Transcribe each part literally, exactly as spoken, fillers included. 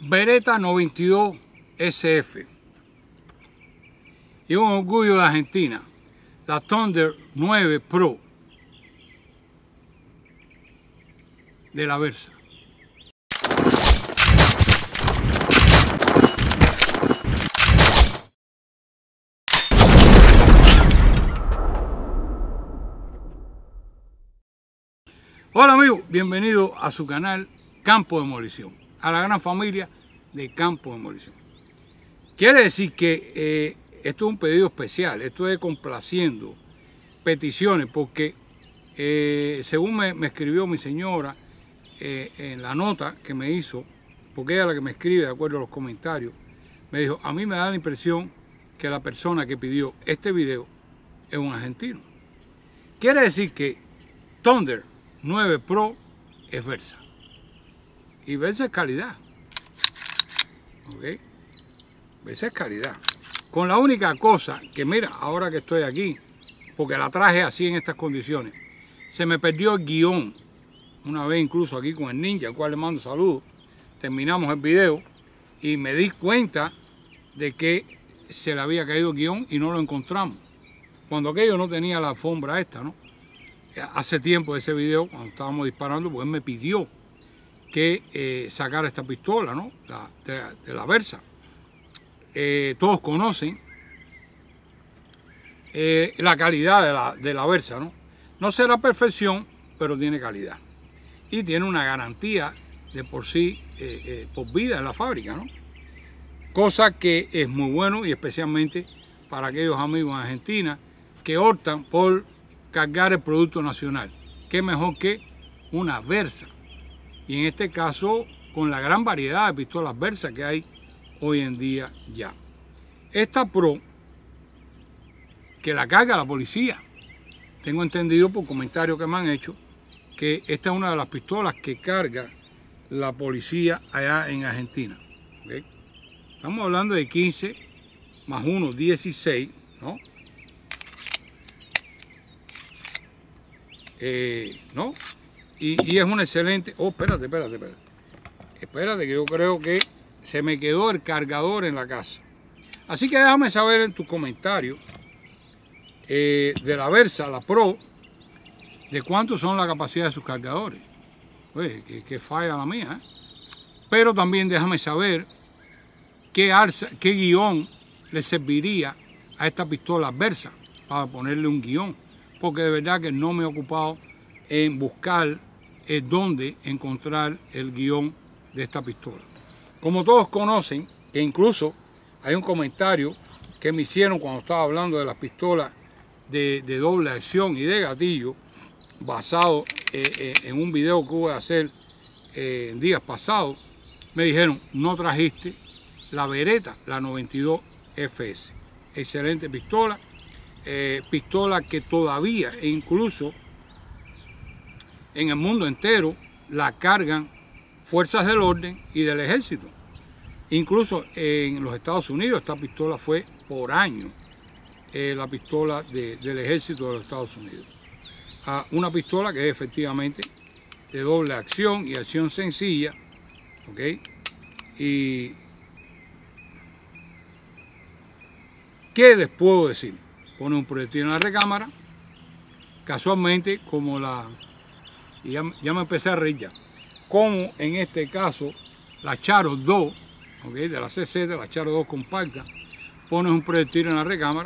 Beretta noventa y dos S F. Y un orgullo de Argentina, la Thunder nueve Pro de la Versa. Hola amigos, bienvenidos a su canal Campo Demolición, a la gran familia de Campo Demolición. Quiere decir que eh, esto es un pedido especial, esto es complaciendo peticiones, porque eh, según me, me escribió mi señora eh, en la nota que me hizo, porque ella es la que me escribe de acuerdo a los comentarios, me dijo, a mí me da la impresión que la persona que pidió este video es un argentino. Quiere decir que Thunder nueve Pro es Versa. Y Versa es calidad. ¿Ok? Versa es calidad. Con la única cosa que, mira, ahora que estoy aquí, porque la traje así en estas condiciones, se me perdió el guión. Una vez incluso aquí con el ninja, al cual le mando saludos, terminamos el video y me di cuenta de que se le había caído el guión y no lo encontramos. Cuando aquello no tenía la alfombra esta, ¿no? Hace tiempo de ese video, cuando estábamos disparando, pues él me pidió que eh, sacara esta pistola, ¿no? La, de, de la Versa. Eh, todos conocen eh, la calidad de la, de la Versa, ¿no? No será perfección, pero tiene calidad. Y tiene una garantía de por sí, eh, eh, por vida en la fábrica, ¿no? Cosa que es muy bueno y especialmente para aquellos amigos en Argentina que optan por cargar el producto nacional. ¿Qué mejor que una Versa? Y en este caso, con la gran variedad de pistolas Versa que hay hoy en día ya. Esta Pro, que la carga la policía. Tengo entendido por comentarios que me han hecho que esta es una de las pistolas que carga la policía allá en Argentina. ¿Okay? Estamos hablando de quince más uno, dieciséis, ¿no? Eh, ¿no? Y, y es un excelente... Oh, espérate, espérate, espérate. Espérate que yo creo que se me quedó el cargador en la casa. Así que déjame saber en tus comentarios eh, de la Versa, la Pro, de cuánto son la capacidad de sus cargadores. Oye, que, que falla la mía, ¿eh? Pero también déjame saber qué, alza, qué guión le serviría a esta pistola Versa para ponerle un guión. Porque de verdad que no me he ocupado en buscar eh, dónde encontrar el guión de esta pistola. Como todos conocen, que incluso hay un comentario que me hicieron cuando estaba hablando de las pistolas de, de doble acción y de gatillo, basado eh, eh, en un video que voy a hacer eh, en días pasados, me dijeron, no trajiste la Beretta, la noventa y dos F S. Excelente pistola. Eh, pistola que todavía e incluso en el mundo entero la cargan fuerzas del orden y del ejército. Incluso en los Estados Unidos esta pistola fue por años eh, la pistola de, del ejército de los Estados Unidos. Ah, una pistola que es efectivamente de doble acción y acción sencilla, ¿ok? Y ¿qué les puedo decir? Pone un proyectil en la recámara, casualmente como la, y ya, ya me empecé a reír ya, como en este caso la Charo dos, ¿okay? De la C Z, la Charo dos compacta, pones un proyectil en la recámara,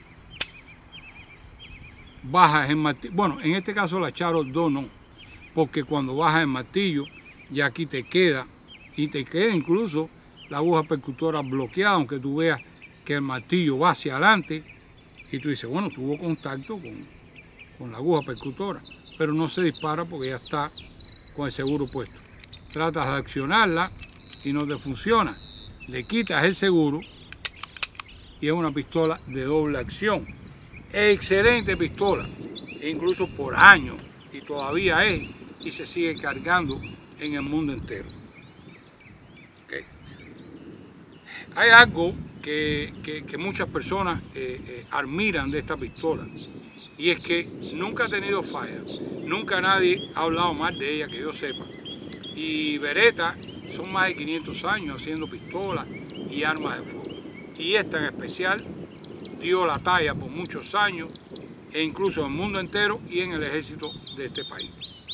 bajas el martillo, bueno, en este caso la Charo dos no, porque cuando bajas el martillo ya aquí te queda, y te queda incluso la aguja percutora bloqueada, aunque tú veas que el martillo va hacia adelante, y tú dices, bueno, tuvo contacto con, con la aguja percutora, pero no se dispara porque ya está con el seguro puesto. Tratas de accionarla y no te funciona. Le quitas el seguro y es una pistola de doble acción. Excelente pistola, incluso por años, y todavía es, y se sigue cargando en el mundo entero. Okay. Hay algo Que, que, que muchas personas eh, eh, admiran de esta pistola, y es que nunca ha tenido falla, nunca nadie ha hablado mal de ella que yo sepa, y Beretta son más de quinientos años haciendo pistolas y armas de fuego. Y esta en especial dio la talla por muchos años, e incluso en el mundo entero y en el ejército de este país.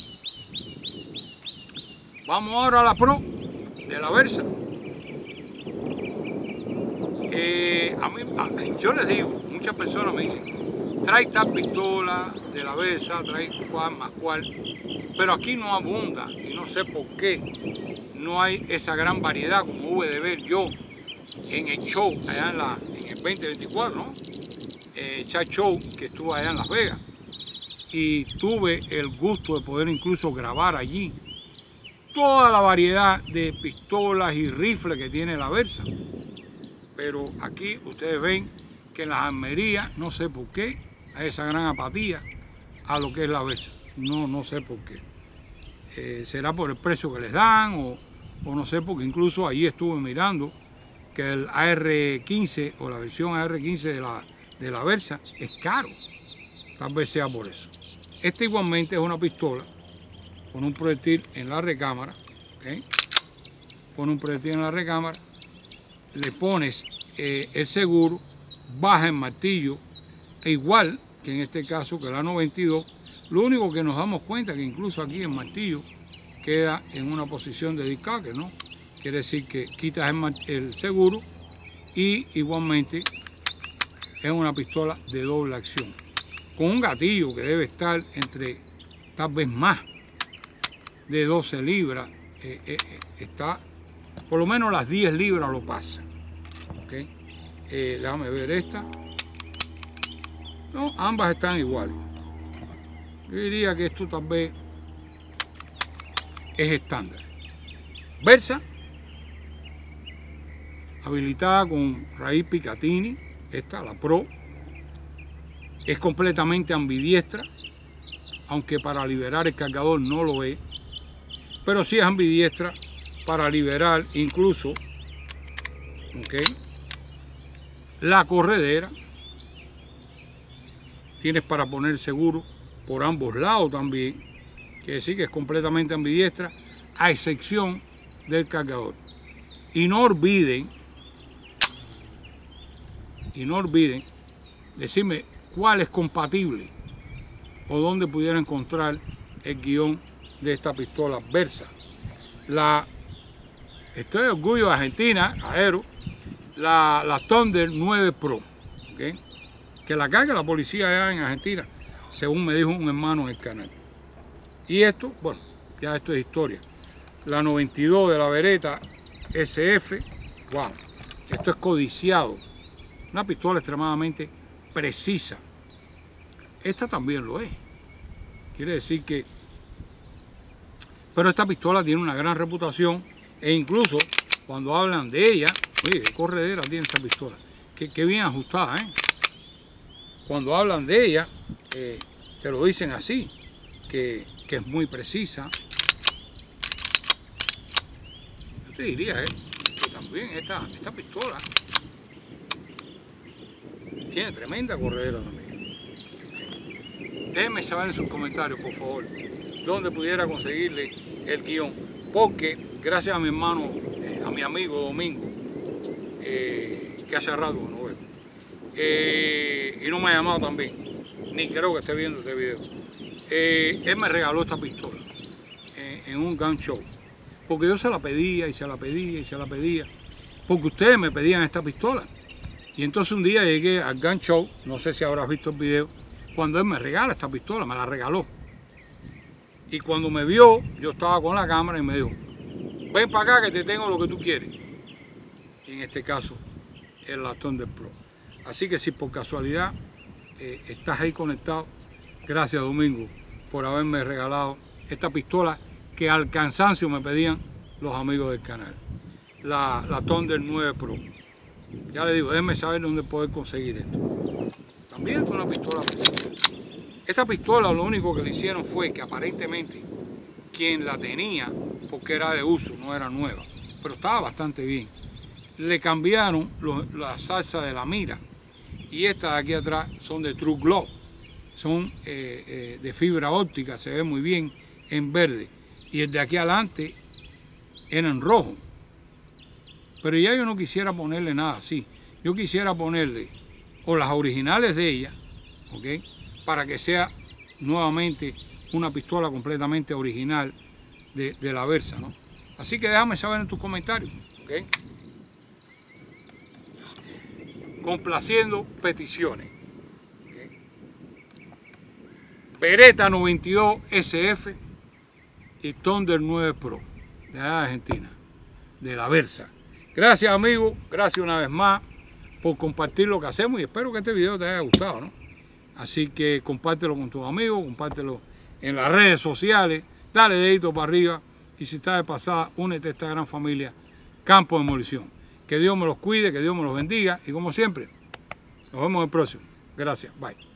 Vamos ahora a la Pro de la Versa. Eh, a mí, a, yo les digo, muchas personas me dicen, trae tal pistola de la Versa, trae cual más cual, pero aquí no abunda y no sé por qué no hay esa gran variedad como hube de ver yo en el show allá en, la, en el veinte veinticuatro, ¿no? Eh, Chat Show, que estuvo allá en Las Vegas, y tuve el gusto de poder incluso grabar allí toda la variedad de pistolas y rifles que tiene la Versa. Pero aquí ustedes ven que en las armerías, no sé por qué, hay esa gran apatía a lo que es la Versa. No, no sé por qué. Eh, será por el precio que les dan o, o no sé, porque incluso allí estuve mirando que el A R quince o la versión A R quince de la, de la Versa es caro. Tal vez sea por eso. Esta igualmente es una pistola con un proyectil en la recámara. ¿Okay? Pone un proyectil en la recámara, le pones eh, el seguro, baja el martillo, e igual que en este caso que la noventa y dos, lo único que nos damos cuenta que incluso aquí el martillo queda en una posición de discaque, ¿no? Quiere decir que quitas el, el seguro y igualmente es una pistola de doble acción, con un gatillo que debe estar entre tal vez más de doce libras, eh, eh, está por lo menos las diez libras lo pasa. ¿Okay? Eh, déjame ver esta. No, ambas están iguales. Yo diría que esto tal vez es estándar. Versa, habilitada con raíz Picatinny, esta, la Pro, es completamente ambidiestra, aunque para liberar el cargador no lo es, pero sí es ambidiestra para liberar incluso, ¿okay?, la corredera. Tienes para poner seguro por ambos lados también, quiere decir que es completamente ambidiestra, a excepción del cargador. Y no olviden, y no olviden decirme cuál es compatible o dónde pudiera encontrar el guión de esta pistola Versa. La, estoy de orgullo de Argentina, Aero, la, la Thunder nueve Pro, ¿okay?, que la carga la policía allá en Argentina, según me dijo un hermano en el canal. Y esto, bueno, ya esto es historia. La noventa y dos de la Beretta S F, wow, esto es codiciado. Una pistola extremadamente precisa. Esta también lo es. Quiere decir que... Pero esta pistola tiene una gran reputación e incluso cuando hablan de ella, oye, qué corredera tiene esta pistola. Qué, qué bien ajustada, ¿eh? Cuando hablan de ella, eh, te lo dicen así, que, que es muy precisa. Yo te diría, ¿eh?, que también esta, esta pistola tiene tremenda corredera también. Déjenme saber en sus comentarios, por favor, dónde pudiera conseguirle el guión, porque gracias a mi hermano, eh, a mi amigo Domingo, eh, que hace rato que no veo, eh, y no me ha llamado también, ni creo que esté viendo este video, eh, él me regaló esta pistola eh, en un gun show, porque yo se la pedía y se la pedía y se la pedía, porque ustedes me pedían esta pistola. Y entonces un día llegué al gun show, no sé si habrás visto el video, cuando él me regala esta pistola, me la regaló. Y cuando me vio, yo estaba con la cámara y me dijo, ven para acá que te tengo lo que tú quieres. Y en este caso, es la Thunder Pro. Así que si por casualidad eh, estás ahí conectado, gracias Domingo por haberme regalado esta pistola que al cansancio me pedían los amigos del canal. La, la Thunder nueve Pro. Ya le digo, déjenme saber dónde poder conseguir esto. También es una pistola precisa. Esta pistola lo único que le hicieron fue que aparentemente quien la tenía, porque era de uso, no era nueva, pero estaba bastante bien, le cambiaron los, la salsa de la mira. Y estas de aquí atrás son de True Glow. Son eh, eh, de fibra óptica, se ve muy bien en verde. Y el de aquí adelante era en rojo. Pero ya yo no quisiera ponerle nada así. Yo quisiera ponerle o las originales de ella, ¿ok? Para que sea nuevamente una pistola completamente original de, de la Versa, ¿no? Así que déjame saber en tus comentarios, ¿ok? Complaciendo peticiones. ¿Okay? Beretta noventa y dos S F y Thunder nueve Pro de Argentina, de la Versa. Gracias, amigos, gracias una vez más por compartir lo que hacemos y espero que este video te haya gustado, ¿no? Así que compártelo con tus amigos, compártelo en las redes sociales, dale dedito para arriba y si estás de pasada, únete a esta gran familia Campo de Demolición. Que Dios me los cuide, que Dios me los bendiga y como siempre, nos vemos en el próximo. Gracias, bye.